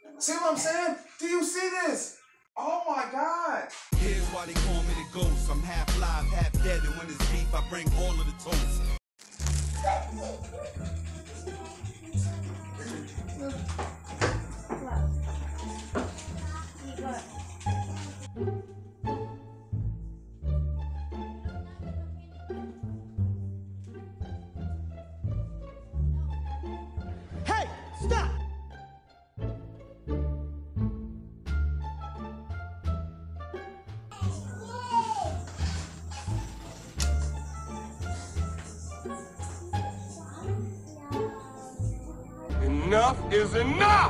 See what I'm saying? Do you see this? Oh my God. Here's why they call me the ghost. I'm half live, half dead, and when it's beef, I bring all of the toast. Hey, stop! Enough is enough!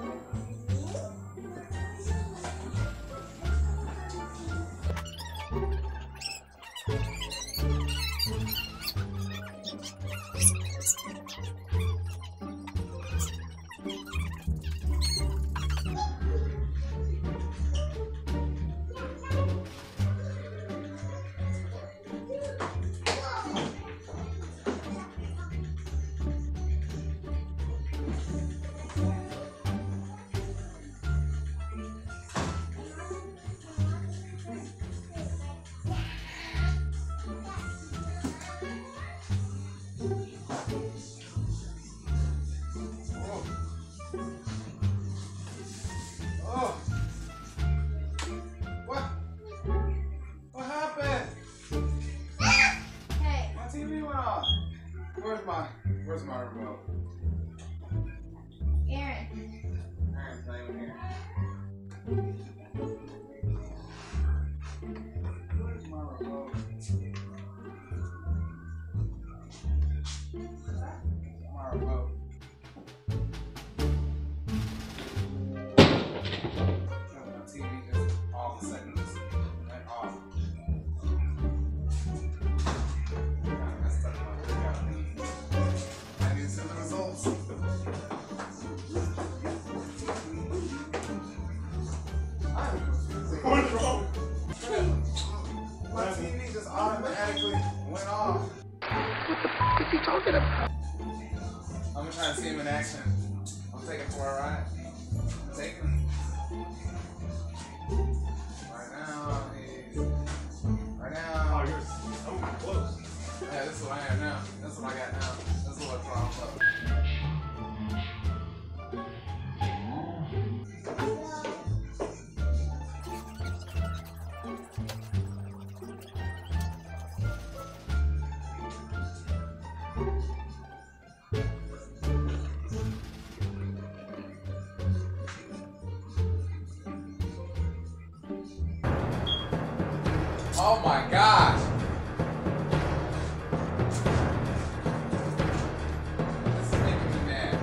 Where's my remote? Aaron. Aaron's not even here. Where's my remote? My remote. My TV just all of a sudden went off. What's wrong? My TV just automatically went off. What the f*** is he talking about? I'm gonna try to see him in action. I'm taking for a ride. I'm taking him. Right now, right now. Oh, you're so close. Yeah, this is what I am now. This is what I got now. This is what's wrong. Oh my gosh! This is making me mad.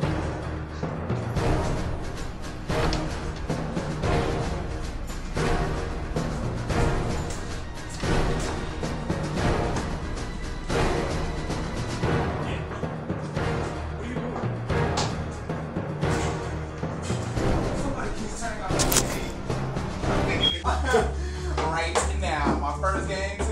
Somebody keeps turning on the TV. Right now, my first game.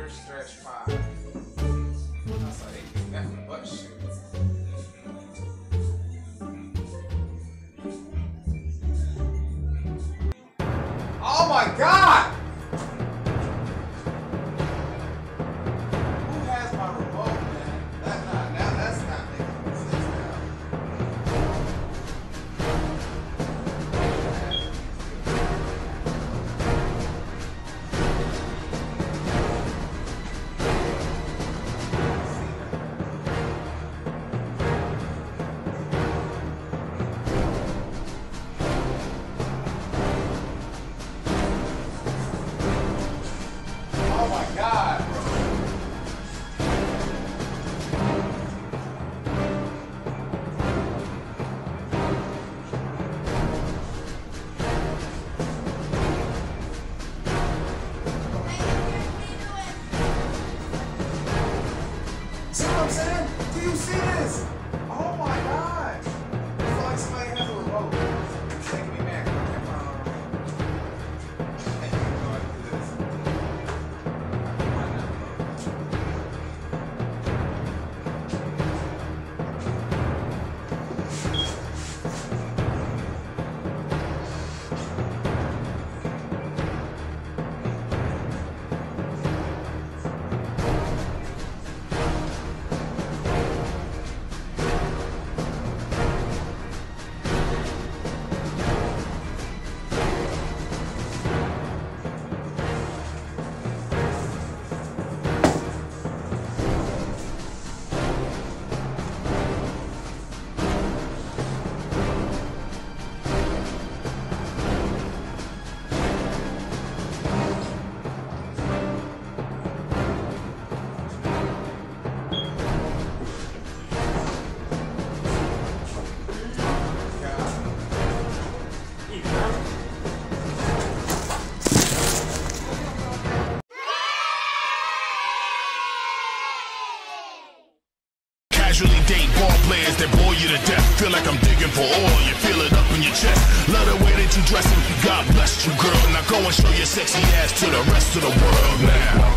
shoulder stretch 5. That's like they do that for butt shoot. Oh my God! Who has my remote, man? That's not making sense now. Oh my God! See what I'm saying? Do you see this? Oh my God! I feel like somebody has a remote. It's making me mad. I can't find a remote. I can't go ahead and do this. I can find that remote. Casually date ball players that bore you to death. Feel like I'm digging for oil, you feel it up in your chest. Love the way that you dressing, God bless you, girl. Now go and show your sexy ass to the rest of the world now.